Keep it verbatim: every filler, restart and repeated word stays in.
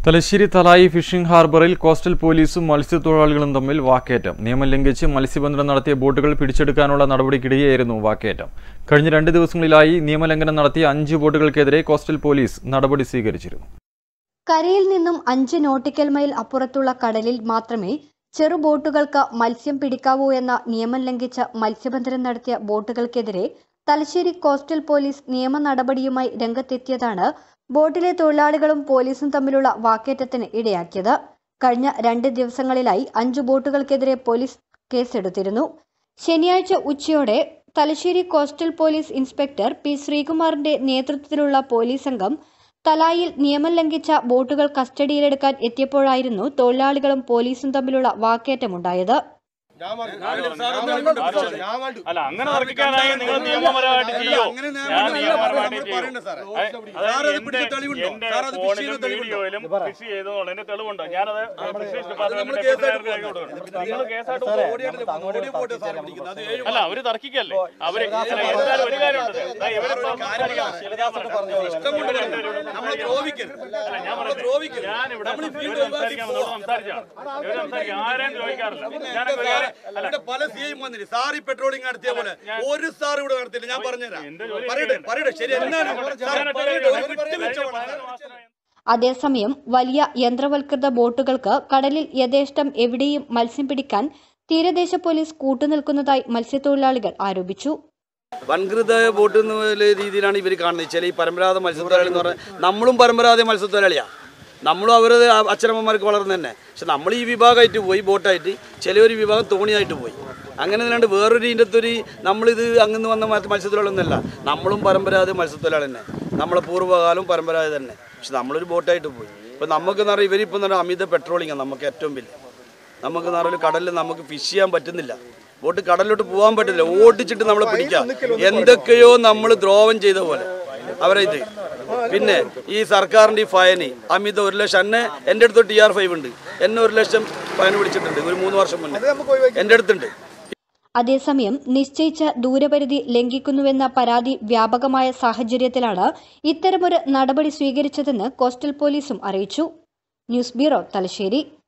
Thalassery Thalayi fishing ഹാർബറിൽ coastal പോലീസും മത്സ്യത്തൊഴിലാളികളും തമ്മിൽ വാക്കേറ്റം. നിയമം ലംഘിച്ച് മത്സ്യബന്ധനം നടത്തിയ ബോട്ടുകൾ പിടിച്ചെടുക്കാനുള്ള നടപടിക്കിടെയായിരുന്നു വാക്കേറ്റം. കഴിഞ്ഞ രണ്ട് ദിവസങ്ങളിലായി നിയമലംഘനം നടത്തിയ അഞ്ച് ബോട്ടുകൾക്കെതിരെ കോസ്റ്റൽ പോലീസ് നടപടി സ്വീകരിച്ചിരുന്നു. കരയിൽ നിന്നും അഞ്ച് നോട്ടിക്കൽ മൈൽ അപ്പുറത്തുള്ള കടലിൽ മാത്രമേ ചെറു ബോട്ടുകൾക്ക് മത്സ്യം പിടിക്കാവൂ എന്ന നിയമം ലംഘിച്ച് മത്സ്യബന്ധനം നടത്തിയ ബോട്ടുകൾക്കെതിരെ തലശ്ശേരി കോസ്റ്റൽ പോലീസ് നിയമ നടപടിയുമായി രംഗത്തെത്തിയതാണ് ബോട്ടിലെ തൊഴിലാളികളും പോലീസും തമ്മിലുള്ള വാക്കേറ്റത്തിന് ഇടയാക്കിയത്. കഴിഞ്ഞ രണ്ട് ദിവസങ്ങളിലായി അഞ്ചു ബോട്ടുകൾക്കെതിരെ പോലീസ് കേസെടുത്തിരുന്നു. ശനിയാഴ്ച ഉച്ചയോടെ Thalassery coastal police inspector P ശ്രീകുമാറിന്റെ നേതൃത്വത്തിലുള്ള പോലീസ് സംഘം തലായിൽ നിയമം ലംഘിച്ച ബോട്ടുകൾ കസ്റ്റഡിയിലെടുക്കാൻ എത്തിയപ്പോഴായിരുന്നു തൊഴിലാളികളും പോലീസും തമ്മിലുള്ള വാക്കേറ്റമുണ്ടായത്. അല്ല അങ്ങനെ തർക്കിക്കാനായി നിങ്ങൾ നിയമപരമായിട്ട് ചെയ്യോ? ഞാൻ നിയമപരമായിട്ട് ചെയ്യും. എന്റെ ഫോണിലും വീഡിയോയിലും കൃഷി ചെയ്തോളെ തെളിവുണ്ടോ? ഞാനത് നിങ്ങൾ കേസായിട്ട് അല്ല അവര് തർക്കിക്കല്ലേ. അവര് എന്തായാലും ഒരു കാര്യമുണ്ട്. ഞാനിവിടെ സംസാരിക്കാൻ സംസാരിച്ചാണ് ഇവര് സംസാരിക്കാൻ ആരെയും ചോദിക്കാറില്ല. ഞാനൊക്കെ പല സിയും വന്നിട്ട് സാറി പെട്രോളിംഗ് നടത്തിയ പോലെ ഒരു സാർ ഇവിടെ നടത്തില്ല. ഞാൻ പറഞ്ഞുതരാം. അതേസമയം വലിയ യന്ത്രവൽകൃത ബോട്ടുകൾക്ക് കടലിൽ യഥേഷ്ടം എവിടെയും മത്സ്യം പിടിക്കാൻ തീരദേശ പോലീസ് കൂട്ടുനിൽക്കുന്നതായി മത്സ്യത്തൊഴിലാളികൾ ആരോപിച്ചു. വൻകൃത ബോട്ട് എന്ന രീതിയിലാണ് ഇവർ കാണുന്നത്. ചില ഈ പരമ്പരാഗത മത്സ്യത്തൊഴിലാളി എന്ന് പറഞ്ഞാൽ നമ്മളും പരമ്പരാഗത മത്സ്യത്തൊഴിലാളിയാണ്. നമ്മളും അവരത് അച്ഛനമ്മമാർക്ക് വളർന്നു തന്നെ. പക്ഷെ നമ്മൾ ഈ വിഭാഗമായിട്ട് പോയി ബോട്ടായിട്ട്, ചിലവർ വിഭാഗം തോണിയായിട്ട് പോയി. അങ്ങനെ അല്ലാണ്ട് വേറൊരു ഇതിൻ്റെത്തൊരു നമ്മളിത് അങ്ങനെ വന്ന മത്സ്യത്തൊഴിലാളൊന്നുമല്ല. നമ്മളും പരമ്പരാഗത മത്സ്യത്തൊഴിലാളി തന്നെ. നമ്മളെ പൂർവ്വകാലം പരമ്പരാഗത തന്നെ. പക്ഷെ നമ്മളൊരു ബോട്ടായിട്ട് പോയി. ഇപ്പോൾ നമുക്കെന്ന് പറഞ്ഞാൽ ഇവരിപ്പോൾ എന്ന് പറഞ്ഞാൽ അമിത പെട്രോളിങ്ങാണ് നമുക്ക് ഏറ്റവും വലിയ. നമുക്കെന്ന് പറഞ്ഞാൽ കടലിൽ നമുക്ക് ഫിഷ് ചെയ്യാൻ പറ്റുന്നില്ല. ബോട്ട് കടലിലോട്ട് പോകാൻ പറ്റില്ല. ഓടിച്ചിട്ട് നമ്മളെ പിടിക്കാം. എന്തൊക്കെയോ നമ്മൾ ദ്രോഹം ചെയ്ത പോലെ അവരെ ഇത്. പിന്നെ ഈ സർക്കാരിൻ്റെ ഈ ഫയന് അമിത ഒരു ലക്ഷം എന്നെ എൻ്റെ അടുത്ത് ടി ആർ ഫൈവ് ഉണ്ട്. എന്നെ ഒരു ലക്ഷം ഫയൻ പിടിച്ചിട്ടുണ്ട് ഒരു മൂന്ന് വർഷം മുന്നേ എൻ്റെ അടുത്തുണ്ട്. അതേസമയം നിശ്ചയിച്ച ദൂരപരിധി ലംഘിക്കുന്നുവെന്ന പരാതി വ്യാപകമായ സാഹചര്യത്തിലാണ് ഇത്തരമൊരു നടപടി സ്വീകരിച്ചതെന്ന് കോസ്റ്റൽ പോലീസും അറിയിച്ചു. News bureau, Thalassery.